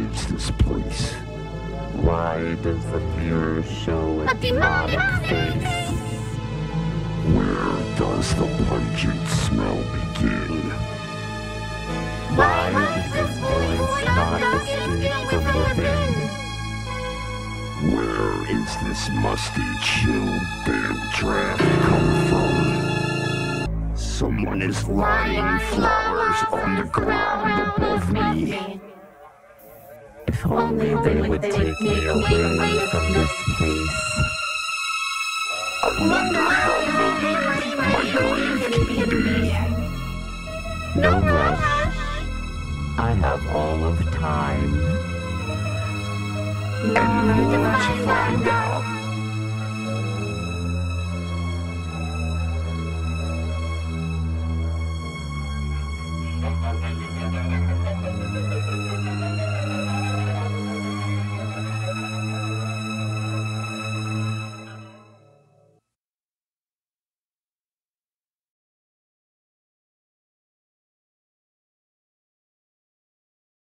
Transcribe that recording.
is this place? Why does the mirror show a demonic face? Where does the pungent smell begin? Why does this voice not escape from within? Where is this musty, chill, damp draft come from? Someone is lying flowers on the ground above me. If only they would take me away from this place. I wonder how lonely my grave can be. No rush. I have all of time. And more to find out.